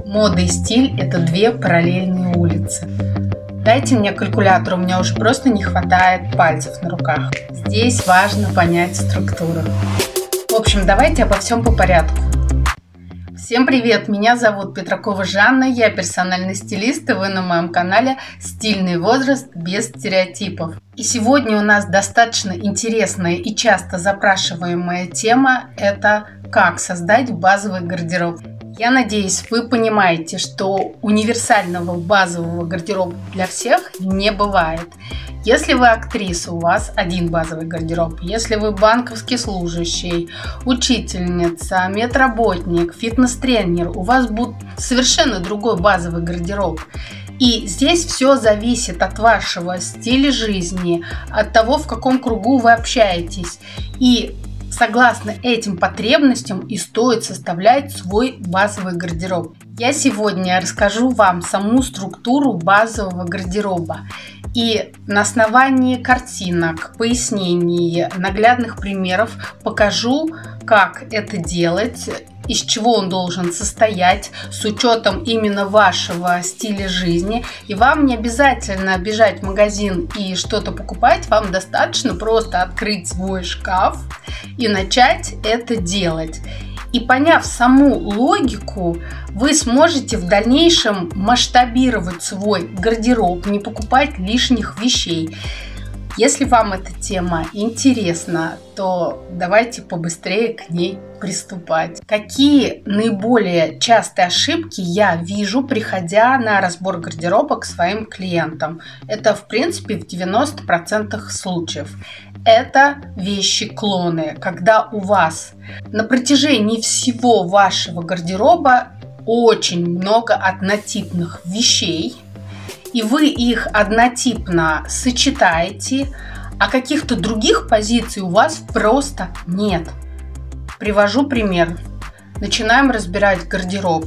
Мода и стиль – это две параллельные улицы. Дайте мне калькулятор, у меня уже просто не хватает пальцев на руках. Здесь важно понять структуру. В общем, давайте обо всем по порядку. Всем привет, меня зовут Петракова Жанна, я персональный стилист, и вы на моем канале «Стильный возраст без стереотипов». И сегодня у нас достаточно интересная и часто запрашиваемая тема – это как создать базовый гардероб. Я надеюсь, вы понимаете, что универсального базового гардероба для всех не бывает. Если вы актриса, у вас один базовый гардероб. Если вы банковский служащий, учительница, медработник, фитнес-тренер, у вас будет совершенно другой базовый гардероб. И здесь все зависит от вашего стиля жизни, от того, в каком кругу вы общаетесь. И согласно этим потребностям и стоит составлять свой базовый гардероб. Я сегодня расскажу вам саму структуру базового гардероба. И на основании картинок, пояснений, наглядных примеров покажу, как это делать, из чего он должен состоять, с учетом именно вашего стиля жизни. И вам не обязательно бежать в магазин и что-то покупать, вам достаточно просто открыть свой шкаф и начать это делать. И поняв саму логику, вы сможете в дальнейшем масштабировать свой гардероб, не покупать лишних вещей. Если вам эта тема интересна, то давайте побыстрее к ней приступать. Какие наиболее частые ошибки я вижу, приходя на разбор гардероба к своим клиентам? Это, в принципе, в 90% случаев. Это вещи-клоны, когда у вас на протяжении всего вашего гардероба очень много однотипных вещей, и вы их однотипно сочетаете, а каких-то других позиций у вас просто нет. Привожу пример. Начинаем разбирать гардероб.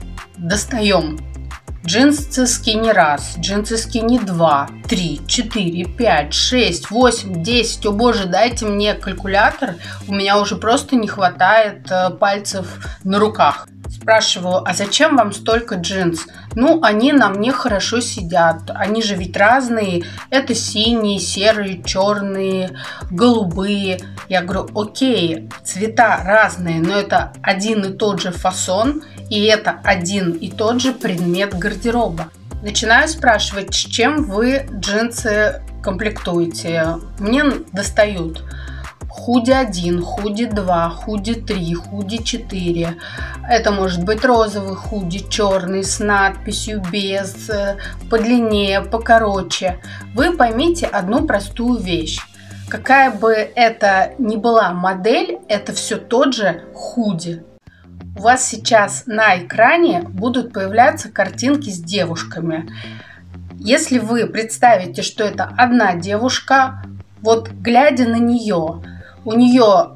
Достаем джинсы скини 1, джинсы скини 2, 3, 4, 5, 6, 8, 10. О боже, дайте мне калькулятор, у меня уже просто не хватает пальцев на руках. Спрашиваю, а зачем вам столько джинс? Ну, они на мне хорошо сидят, они же ведь разные. Это синие, серые, черные, голубые. Я говорю, окей, цвета разные, но это один и тот же фасон, и это один и тот же предмет гардероба. Начинаю спрашивать, с чем вы джинсы комплектуете. Мне достают худи 1, худи 2, худи 3, худи 4. Это может быть розовый худи, черный, с надписью, без, подлиннее, покороче. Вы поймите одну простую вещь. Какая бы это ни была модель, это все тот же худи. У вас сейчас на экране будут появляться картинки с девушками. Если вы представите, что это одна девушка, вот глядя на нее, у нее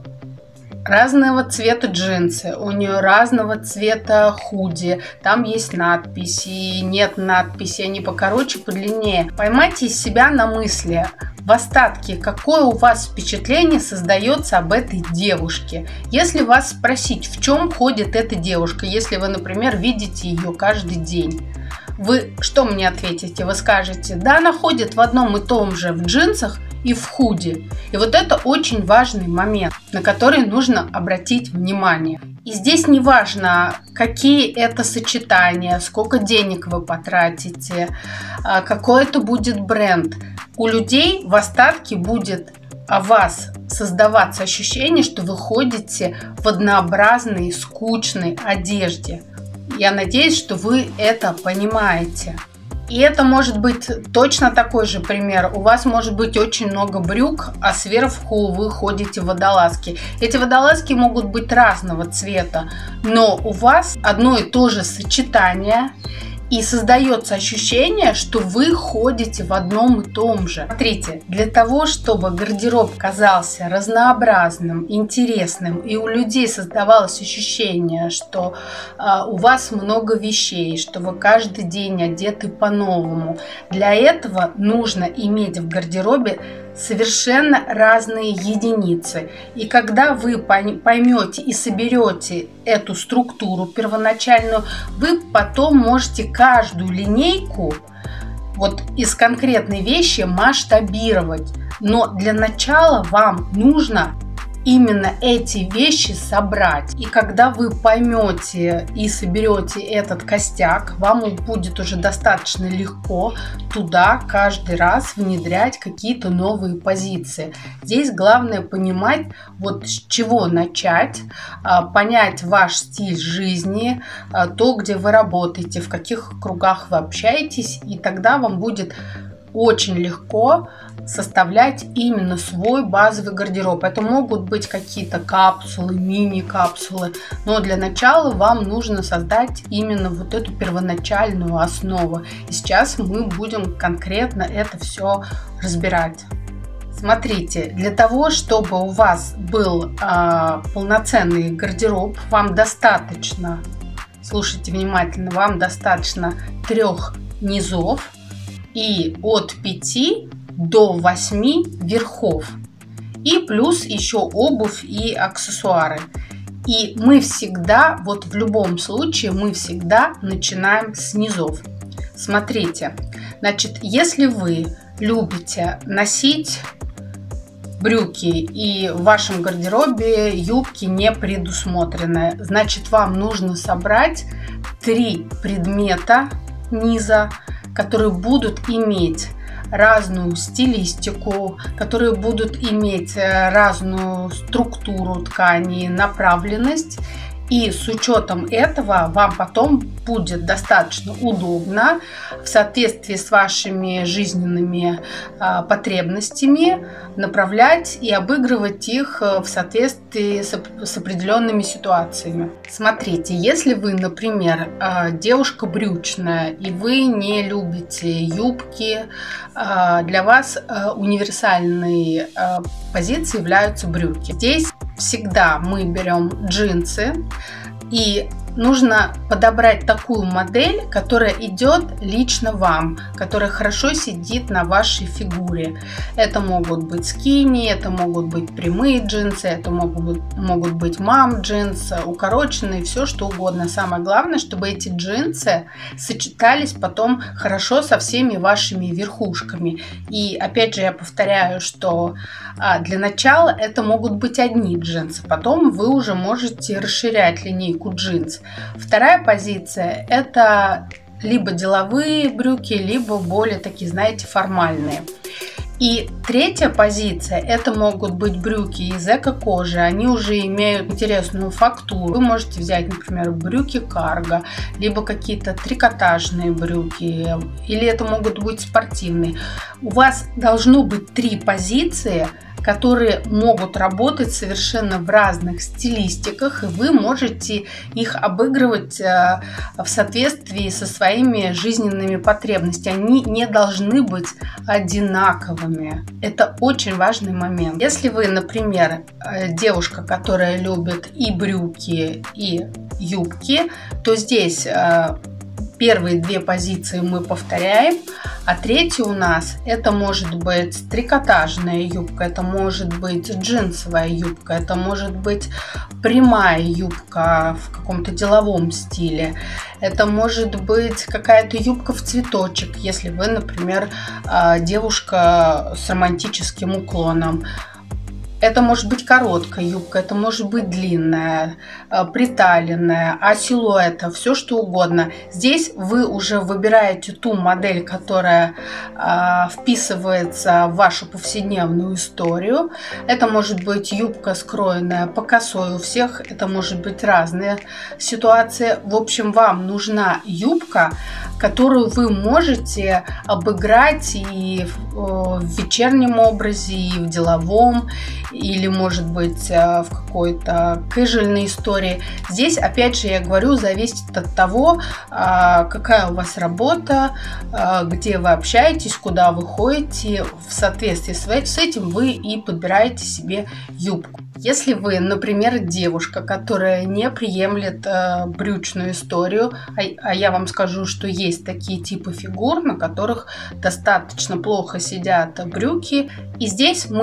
разного цвета джинсы, у нее разного цвета худи, там есть надписи, нет надписи, они покороче, подлиннее. Поймайте себя на мысли, в остатке, какое у вас впечатление создается об этой девушке. Если вас спросить, в чем ходит эта девушка, если вы, например, видите ее каждый день, вы что мне ответите? Вы скажете, да, она ходит в одном и том же, в джинсах и в худи. И вот это очень важный момент, на который нужно обратить внимание. И здесь не важно, какие это сочетания, сколько денег вы потратите, какой это будет бренд. У людей в остатке будет о вас создаваться ощущение, что вы ходите в однообразной, скучной одежде. Я надеюсь, что вы это понимаете. И это может быть точно такой же пример. У вас может быть очень много брюк, а сверху вы ходите в водолазки. Эти водолазки могут быть разного цвета, но у вас одно и то же сочетание. И создается ощущение, что вы ходите в одном и том же. Смотрите, для того, чтобы гардероб казался разнообразным, интересным, и у людей создавалось ощущение, что у вас много вещей, что вы каждый день одеты по-новому, для этого нужно иметь в гардеробе совершенно разные единицы. И когда вы поймете и соберете эту структуру первоначальную, вы потом можете каждую линейку вот из конкретной вещи масштабировать. Но для начала вам нужно именно эти вещи собрать. И когда вы поймете и соберете этот костяк, вам будет уже достаточно легко туда каждый раз внедрять какие-то новые позиции. Здесь главное понимать, вот с чего начать, понять ваш стиль жизни, то, где вы работаете, в каких кругах вы общаетесь, и тогда вам будет очень легко составлять именно свой базовый гардероб. Это могут быть какие-то капсулы, мини-капсулы, но для начала вам нужно создать именно вот эту первоначальную основу. И сейчас мы будем конкретно это все разбирать. Смотрите, для того, чтобы у вас был полноценный гардероб, вам достаточно, слушайте внимательно, вам достаточно 3 низов и от 5 до 8 верхов. И плюс еще обувь и аксессуары. И мы всегда, вот в любом случае, мы всегда начинаем с низов. Смотрите, значит, если вы любите носить брюки и в вашем гардеробе юбки не предусмотрены, значит, вам нужно собрать 3 предмета низа, которые будут иметь разную стилистику, которые будут иметь разную структуру ткани, направленность. И с учетом этого вам потом будет достаточно удобно в соответствии с вашими жизненными потребностями направлять и обыгрывать их в соответствии с определенными ситуациями. Смотрите, если вы, например, девушка брючная и вы не любите юбки, для вас универсальной позицией являются брюки. Здесь всегда мы берем джинсы, и нужно подобрать такую модель, которая идет лично вам, которая хорошо сидит на вашей фигуре. Это могут быть скини, это могут быть прямые джинсы, это могут быть мам-джинсы, укороченные, все что угодно. Самое главное, чтобы эти джинсы сочетались потом хорошо со всеми вашими верхушками. И опять же я повторяю, что для начала это могут быть одни джинсы, потом вы уже можете расширять линейку джинс. Вторая позиция – это либо деловые брюки, либо более такие, знаете, формальные. И третья позиция – это могут быть брюки из эко-кожи. Они уже имеют интересную фактуру. Вы можете взять, например, брюки карго, либо какие-то трикотажные брюки, или это могут быть спортивные. У вас должно быть 3 позиции, которые могут работать совершенно в разных стилистиках, и вы можете их обыгрывать в соответствии со своими жизненными потребностями. Они не должны быть одинаковыми. Это очень важный момент. Если вы, например, девушка, которая любит и брюки, и юбки, то здесь первые 2 позиции мы повторяем, а третья у нас это может быть трикотажная юбка, это может быть джинсовая юбка, это может быть прямая юбка в каком-то деловом стиле, это может быть какая-то юбка в цветочек, если вы, например, девушка с романтическим уклоном. Это может быть короткая юбка, это может быть длинная, приталенная, а силуэта, все что угодно. Здесь вы уже выбираете ту модель, которая вписывается в вашу повседневную историю. Это может быть юбка, скроенная по косой, у всех это может быть разные ситуации. В общем, вам нужна юбка, которую вы можете обыграть и в вечернем образе, и в деловом, или, может быть, в какой-то кэжуальной истории. Здесь, опять же, я говорю, зависит от того, какая у вас работа, где вы общаетесь, куда вы ходите. В соответствии с этим вы и подбираете себе юбку. Если вы, например, девушка, которая не приемлет брючную историю, а я вам скажу, что есть такие типы фигур, на которых достаточно плохо сидят брюки, и здесь мы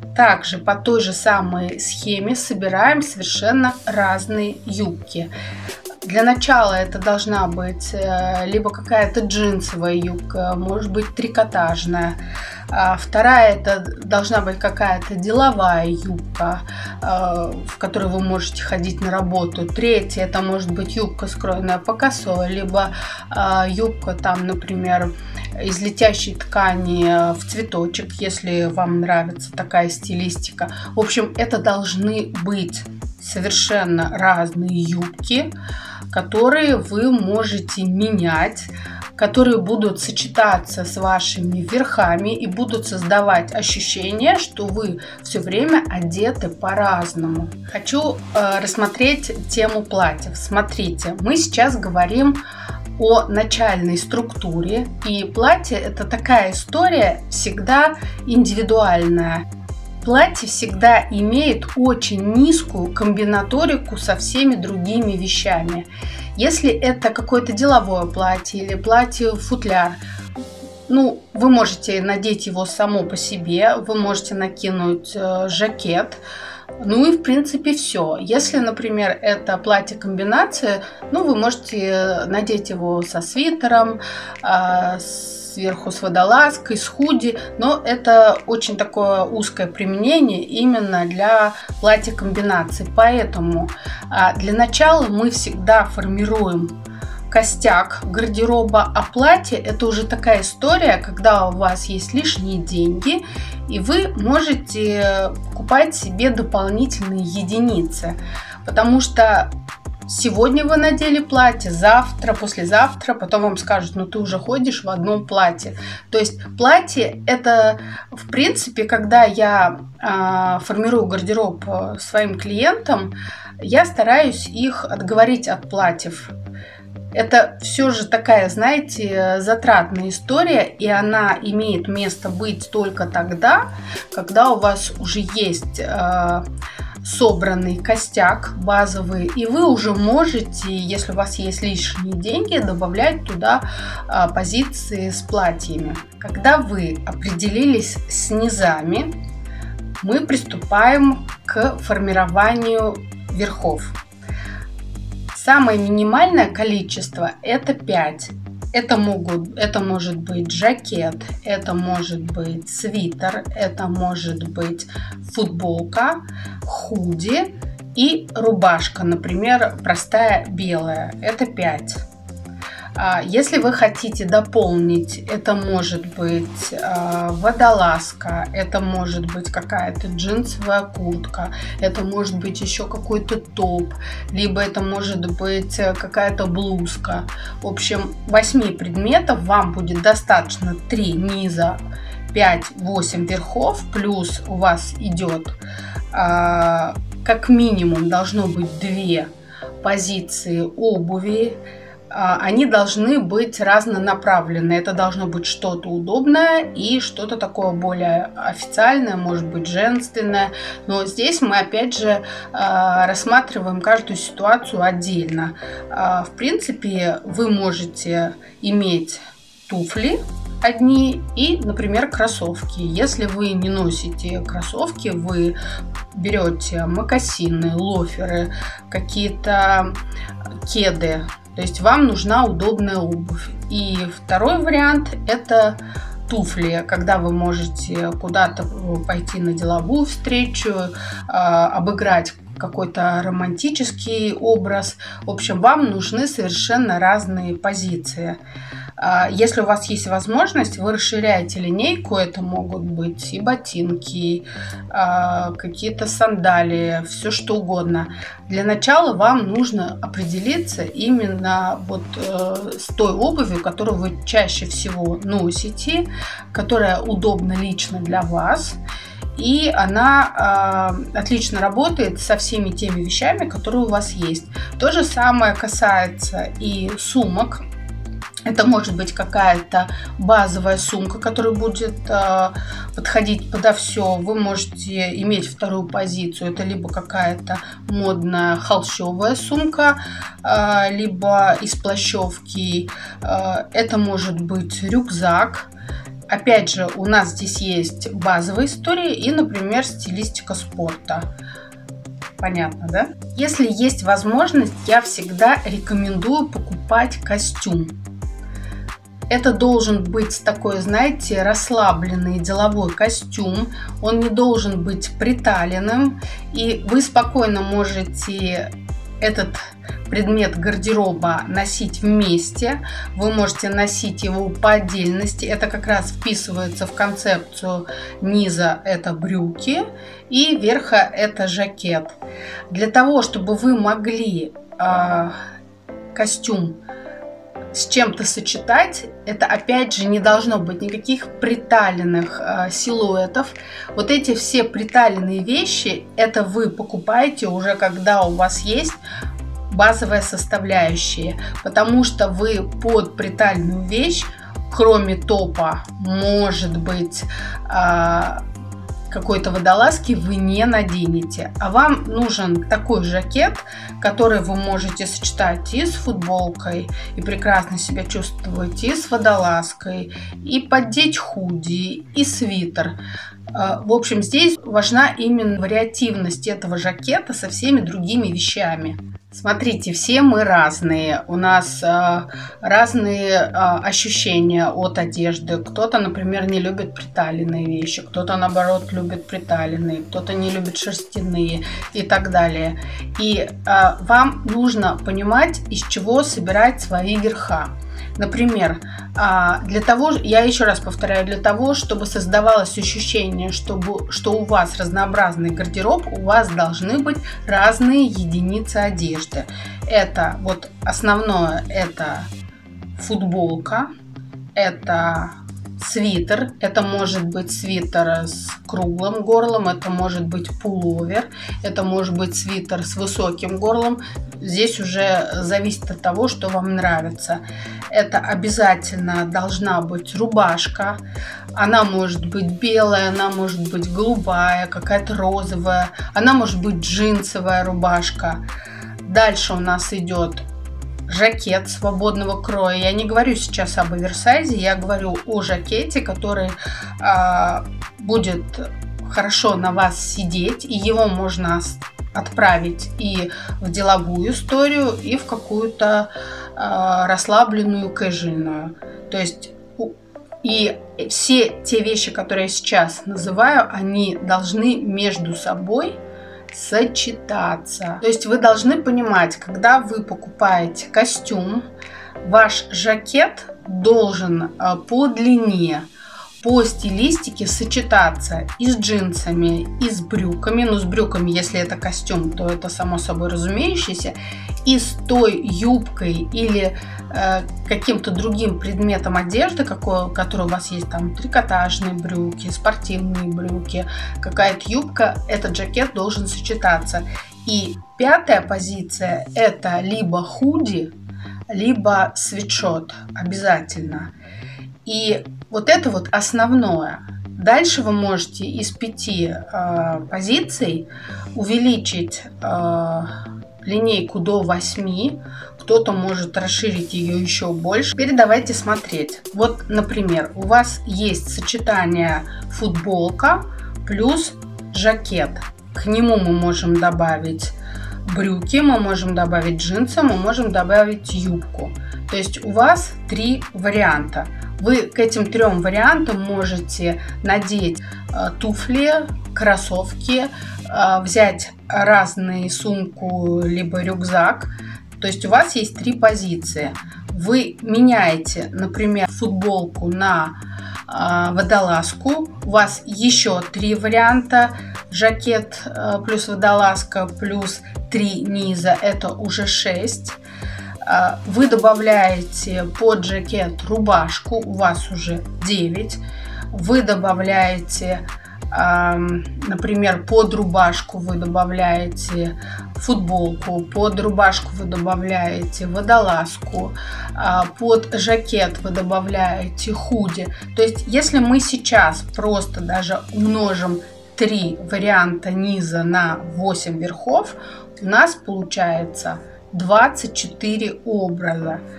также по той же самой схеме собираем совершенно разные юбки. Для начала это должна быть либо какая-то джинсовая юбка, может быть трикотажная. Вторая это должна быть какая-то деловая юбка, в которой вы можете ходить на работу. Третья это может быть юбка, скроенная по косой, либо юбка там, например, из летящей ткани в цветочек, если вам нравится такая стилистика. В общем, это должны быть совершенно разные юбки, которые вы можете менять, которые будут сочетаться с вашими верхами и будут создавать ощущение, что вы все время одеты по-разному. Хочу рассмотреть тему платьев. Смотрите, мы сейчас говорим о начальной структуре, и платье это такая история всегда индивидуальная. Платье всегда имеет очень низкую комбинаторику со всеми другими вещами. Если это какое-то деловое платье или платье-футляр, ну, вы можете надеть его само по себе, вы можете накинуть жакет, ну и в принципе все. Если, например, это платье-комбинация, ну, вы можете надеть его со свитером, сверху с водолазкой, с худи, но это очень такое узкое применение именно для платья-комбинаций. Поэтому для начала мы всегда формируем костяк гардероба, а платье это уже такая история, когда у вас есть лишние деньги, и вы можете покупать себе дополнительные единицы, потому что сегодня вы надели платье, завтра, послезавтра, потом вам скажут, ну ты уже ходишь в одном платье. То есть платье это, в принципе, когда я формирую гардероб своим клиентам, я стараюсь их отговорить от платьев. Это все же такая, знаете, затратная история, и она имеет место быть только тогда, когда у вас уже есть собранный костяк базовый, и вы уже можете, если у вас есть лишние деньги, добавлять туда позиции с платьями. Когда вы определились с низами, мы приступаем к формированию верхов. Самое минимальное количество это 5. Это может быть жакет, это может быть свитер, это может быть футболка, худи и рубашка, например, простая белая. Это 5. Если вы хотите дополнить, это может быть водолазка, это может быть какая-то джинсовая куртка, это может быть еще какой-то топ, либо это может быть какая-то блузка. В общем, 8 предметов вам будет достаточно: 3 низа, 5-8 верхов, плюс у вас идет как минимум должно быть 2 позиции обуви. Они должны быть разнонаправленные. Это должно быть что-то удобное и что-то такое более официальное, может быть женственное. Но здесь мы опять же рассматриваем каждую ситуацию отдельно. В принципе, вы можете иметь туфли одни и, например, кроссовки. Если вы не носите кроссовки, вы берете мокасины, лоферы, какие-то кеды. То есть вам нужна удобная обувь. И второй вариант это туфли, когда вы можете куда-то пойти на деловую встречу, обыграть какой-то романтический образ. В общем, вам нужны совершенно разные позиции. Если у вас есть возможность, вы расширяете линейку. Это могут быть и ботинки, какие-то сандалии, все что угодно. Для начала вам нужно определиться именно вот с той обувью, которую вы чаще всего носите, которая удобна лично для вас. И она отлично работает со всеми теми вещами, которые у вас есть. То же самое касается и сумок. Это может быть какая-то базовая сумка, которая будет подходить подо все. Вы можете иметь вторую позицию. Это либо какая-то модная холщовая сумка, либо из плащевки. Это может быть рюкзак. опять же, у нас здесь есть базовая история и, например, стилистика спорта. Понятно, да? Если есть возможность, я всегда рекомендую покупать костюм. Это должен быть такой, знаете, расслабленный деловой костюм. Он не должен быть приталенным. И вы спокойно можете этот предмет гардероба носить вместе. Вы можете носить его по отдельности. Это как раз вписывается в концепцию низа – это брюки, и верха – это жакет. Для того, чтобы вы могли костюм с чем-то сочетать, это опять же не должно быть никаких приталенных силуэтов. Вот эти все приталенные вещи, это вы покупаете уже, когда у вас есть базовая составляющая, потому что вы под приталенную вещь, кроме топа, может быть, какой-то водолазки, вы не наденете. А вам нужен такой жакет, который вы можете сочетать и с футболкой, и прекрасно себя чувствовать, и с водолазкой, и поддеть худи, и свитер. В общем, здесь важна именно вариативность этого жакета со всеми другими вещами. Смотрите, все мы разные, у нас разные ощущения от одежды. Кто-то, например, не любит приталенные вещи, кто-то, наоборот, любит приталенные, кто-то не любит шерстяные и так далее. И вам нужно понимать, из чего собирать свои верха. Например, для того, я еще раз повторяю, для того, чтобы создавалось ощущение, что у вас разнообразный гардероб, у вас должны быть разные единицы одежды. Это вот основное, это футболка, это свитер, это может быть свитер с круглым горлом, это может быть пуловер, это может быть свитер с высоким горлом. Здесь уже зависит от того, что вам нравится. Это обязательно должна быть рубашка. Она может быть белая, она может быть голубая, какая-то розовая. Она может быть джинсовая рубашка. Дальше у нас идет жакет свободного кроя. Я не говорю сейчас об оверсайзе, я говорю о жакете, который будет хорошо на вас сидеть, и его можно отправить и в деловую историю, и в какую-то расслабленную, кэжуальную. То есть и все те вещи, которые я сейчас называю, они должны между собой сочетаться. То есть вы должны понимать, когда вы покупаете костюм, ваш жакет должен по длине, по стилистике сочетаться и с джинсами, и с брюками. Ну, с брюками, если это костюм, то это само собой разумеющееся. И с той юбкой или каким-то другим предметом одежды, который у вас есть, там трикотажные брюки, спортивные брюки, какая-то юбка, этот жакет должен сочетаться. И пятая позиция – это либо худи, либо свитшот обязательно. И вот это вот основное. Дальше вы можете из 5 позиций увеличить линейку до 8. Кто-то может расширить ее еще больше. Теперь давайте смотреть. Вот, например, у вас есть сочетание футболка плюс жакет. К нему мы можем добавить брюки, мы можем добавить джинсы, мы можем добавить юбку. То есть у вас 3 варианта. Вы к этим 3 вариантам можете надеть туфли, кроссовки, взять разную сумку, либо рюкзак. То есть у вас есть 3 позиции. Вы меняете, например, футболку на водолазку. У вас еще 3 варианта. Жакет плюс водолазка плюс 3 низа. Это уже 6. Вы добавляете под жакет рубашку. У вас уже 9. Вы добавляете, например, под рубашку вы добавляете футболку, под рубашку вы добавляете водолазку, под жакет вы добавляете худи. То есть, если мы сейчас просто даже умножим 3 варианта низа на 8 верхов, у нас получается 24 образа.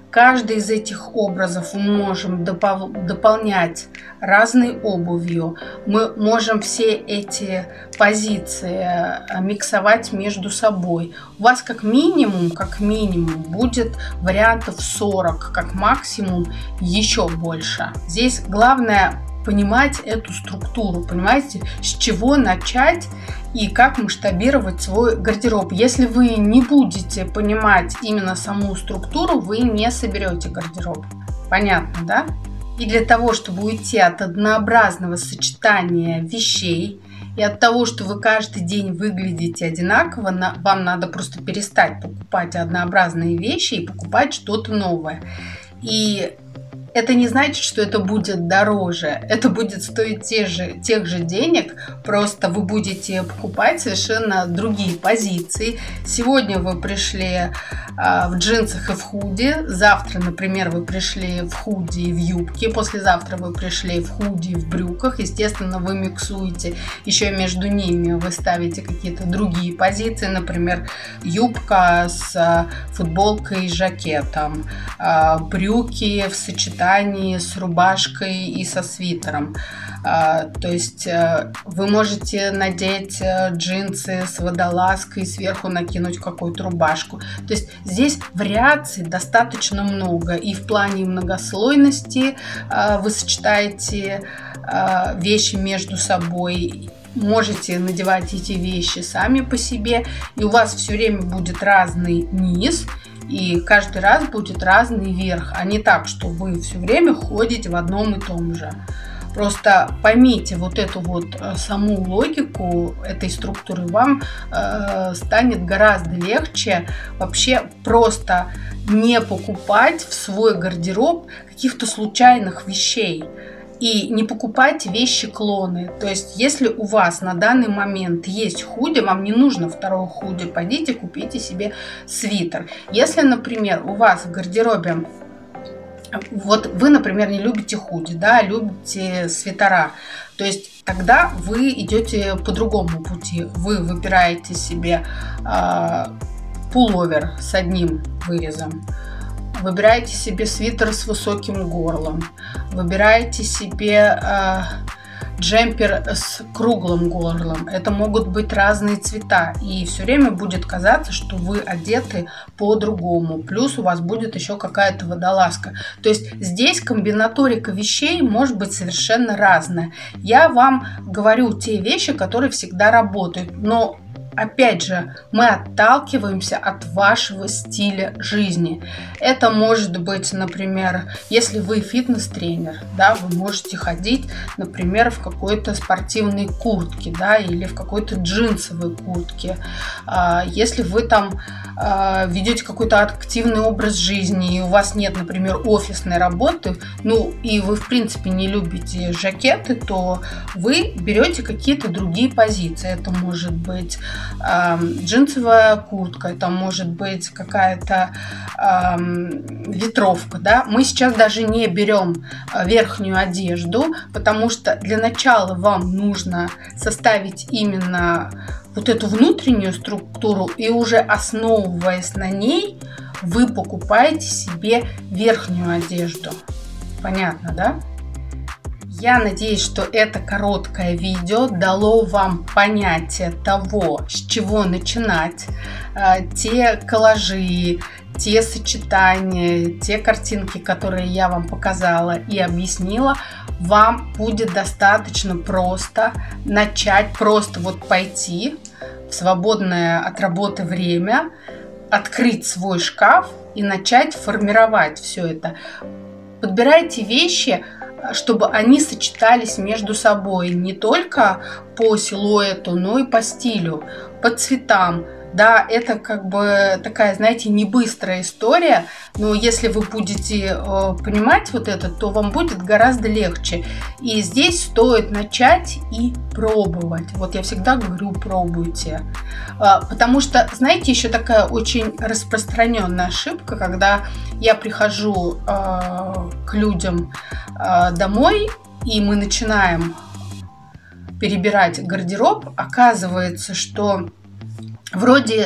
Каждый из этих образов мы можем дополнять разной обувью. Мы можем все эти позиции миксовать между собой. У вас как минимум будет вариантов 40, как максимум еще больше. Здесь главное понимать эту структуру, понимаете, с чего начать и как масштабировать свой гардероб. Если вы не будете понимать именно саму структуру, вы не соберете гардероб. Понятно, да? И для того, чтобы уйти от однообразного сочетания вещей и от того, что вы каждый день выглядите одинаково, вам надо просто перестать покупать однообразные вещи и покупать что-то новое. И это не значит, что это будет дороже. Это будет стоить тех же денег, просто вы будете покупать совершенно другие позиции. Сегодня вы пришли в джинсах и в худи. Завтра, например, вы пришли в худи и в юбке. Послезавтра вы пришли в худи и в брюках. Естественно, вы миксуете еще между ними. Вы ставите какие-то другие позиции. Например, юбка с футболкой и жакетом. Брюки в сочетании с рубашкой и со свитером. То есть вы можете надеть джинсы с водолазкой и сверху накинуть какую-то рубашку. То есть здесь вариаций достаточно много. И в плане многослойности вы сочетаете вещи между собой. Можете надевать эти вещи сами по себе. И у вас все время будет разный низ. И каждый раз будет разный верх, а не так, что вы все время ходите в одном и том же. Просто поймите вот эту вот саму логику этой структуры, вам станет гораздо легче вообще просто не покупать в свой гардероб каких-то случайных вещей. И не покупайте вещи-клоны. То есть, если у вас на данный момент есть худи, вам не нужно второго худи, пойдите купите себе свитер. Если, например, у вас в гардеробе, вот вы, например, не любите худи, да, любите свитера, то есть тогда вы идете по другому пути. Вы выбираете себе пуловер с одним вырезом. Выбираете себе свитер с высоким горлом. Выбираете себе джемпер с круглым горлом. Это могут быть разные цвета. И все время будет казаться, что вы одеты по-другому. Плюс у вас будет еще какая-то водолазка. То есть здесь комбинаторика вещей может быть совершенно разная. Я вам говорю те вещи, которые всегда работают. Но опять же, мы отталкиваемся от вашего стиля жизни. Это может быть, например, если вы фитнес-тренер, да, вы можете ходить, например, в какой-то спортивной куртке, да, или в какой-то джинсовой куртке. Если вы там ведете какой-то активный образ жизни, и у вас нет, например, офисной работы, ну, и вы, в принципе, не любите жакеты, то вы берете какие-то другие позиции. Это может быть джинсовая куртка, это может быть какая-то ветровка, да. Мы сейчас даже не берем верхнюю одежду, потому что для начала вам нужно составить именно вот эту внутреннюю структуру, и уже основываясь на ней, вы покупаете себе верхнюю одежду. Понятно, да? Я надеюсь, что это короткое видео дало вам понятие того, с чего начинать. Те коллажи, те сочетания, те картинки, которые я вам показала и объяснила, вам будет достаточно просто начать, просто вот пойти в свободное от работы время, открыть свой шкаф и начать формировать все это. Подбирайте вещи, чтобы они сочетались между собой не только по силуэту, но и по стилю, по цветам. Да, это как бы такая, знаете, не быстрая история, но если вы будете понимать вот это, то вам будет гораздо легче. И здесь стоит начать и пробовать. Вот я всегда говорю, пробуйте. Потому что, знаете, еще такая очень распространенная ошибка, когда я прихожу к людям домой, и мы начинаем перебирать гардероб, оказывается, что вроде,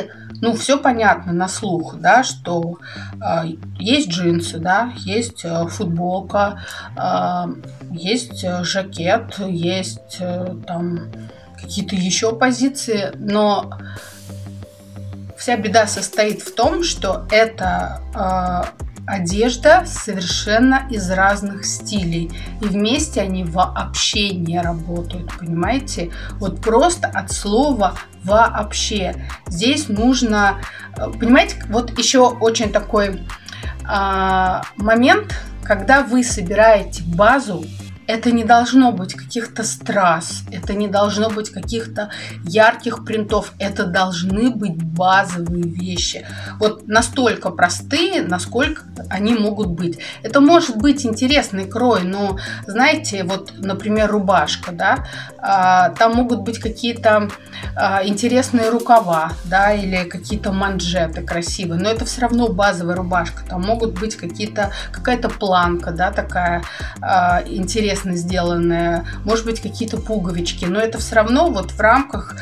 ну, все понятно на слух, да, что есть джинсы, да, есть футболка, есть жакет, есть там какие-то еще позиции, но вся беда состоит в том, что это одежда совершенно из разных стилей. И вместе они вообще не работают, понимаете? Вот просто от слова вообще. Здесь нужно, понимаете, вот еще очень такой момент, когда вы собираете базу. Это не должно быть каких-то страз, это не должно быть каких-то ярких принтов, это должны быть базовые вещи. Вот настолько простые, насколько они могут быть. Это может быть интересный крой, но, знаете, вот, например, рубашка, да, там могут быть какие-то интересные рукава, да, или какие-то манжеты красивые, но это все равно базовая рубашка. Там могут быть какая-то планка, да, такая интересная, сделанная, может быть, какие-то пуговички, но это все равно вот в рамках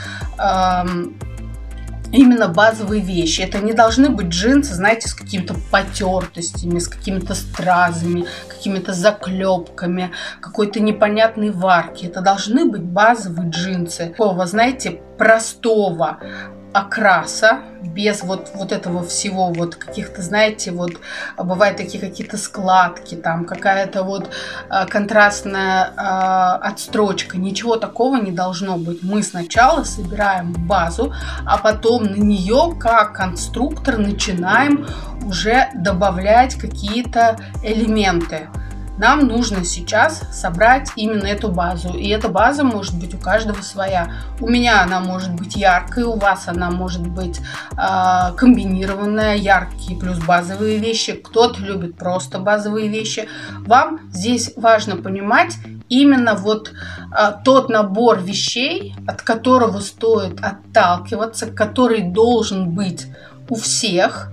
именно базовые вещи. Это не должны быть джинсы, знаете, с какими-то потертостями, с какими-то стразами, какими-то заклепками, какой-то непонятной варки. Это должны быть базовые джинсы. Такого, знаете, простого окраса, без вот этого всего, вот каких-то, знаете, вот бывают такие какие-то складки, там какая-то вот контрастная отстрочка, ничего такого не должно быть. Мы сначала собираем базу, а потом на нее, как конструктор, начинаем уже добавлять какие-то элементы. Нам нужно сейчас собрать именно эту базу. И эта база может быть у каждого своя. У меня она может быть яркой, у вас она может быть комбинированная, яркие плюс базовые вещи. Кто-то любит просто базовые вещи. Вам здесь важно понимать именно вот тот набор вещей, от которого стоит отталкиваться, который должен быть у всех.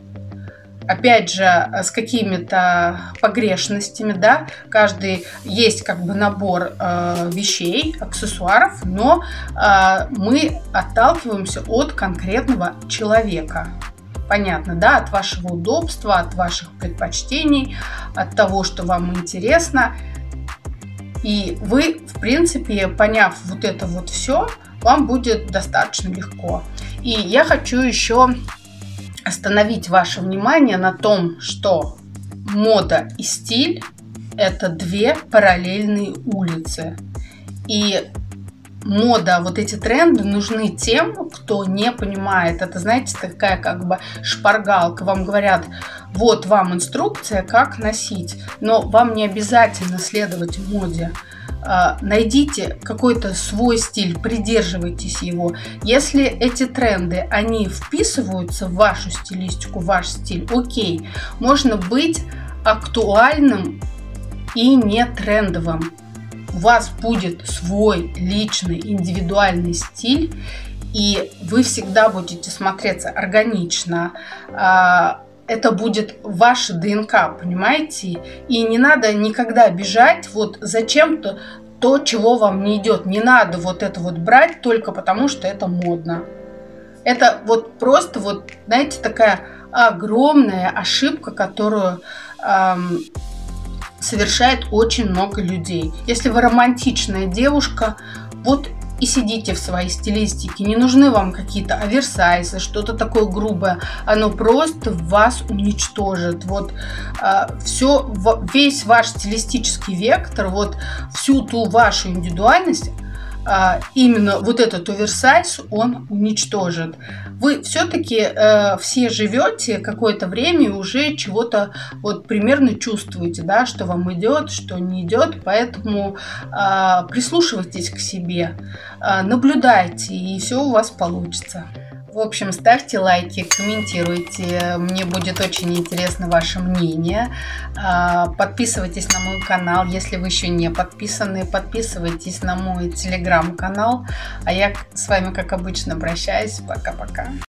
Опять же, с какими-то погрешностями, да, каждый есть как бы набор вещей, аксессуаров, но мы отталкиваемся от конкретного человека. Понятно, да, от вашего удобства, от ваших предпочтений, от того, что вам интересно. И вы, в принципе, поняв вот это вот все, вам будет достаточно легко. И я хочу еще остановить ваше внимание на том, что мода и стиль – это две параллельные улицы. И мода, вот эти тренды нужны тем, кто не понимает. Это, знаете, такая как бы шпаргалка. Вам говорят, вот вам инструкция, как носить, но вам не обязательно следовать моде. Найдите какой-то свой стиль, придерживайтесь его. Если эти тренды, они вписываются в вашу стилистику, в ваш стиль, окей, можно быть актуальным и не трендовым. У вас будет свой личный, индивидуальный стиль, и вы всегда будете смотреться органично. Это будет ваша ДНК, понимаете? И не надо никогда бежать вот зачем-то то, чего вам не идет. Не надо вот это вот брать только потому, что это модно. Это вот просто вот, знаете, такая огромная ошибка, которую совершает очень много людей. Если вы романтичная девушка, вот и сидите в своей стилистике. Не нужны вам какие-то оверсайзы, что-то такое грубое. Оно просто вас уничтожит. Вот весь ваш стилистический вектор, вот всю ту вашу индивидуальность, именно вот этот оверсайз, он уничтожит. Вы все-таки все живете какое-то время и уже чего-то вот примерно чувствуете, да, что вам идет, что не идет, поэтому прислушивайтесь к себе, наблюдайте, и все у вас получится. В общем, ставьте лайки, комментируйте, мне будет очень интересно ваше мнение. Подписывайтесь на мой канал, если вы еще не подписаны, подписывайтесь на мой телеграм-канал. А я с вами, как обычно, прощаюсь. Пока-пока.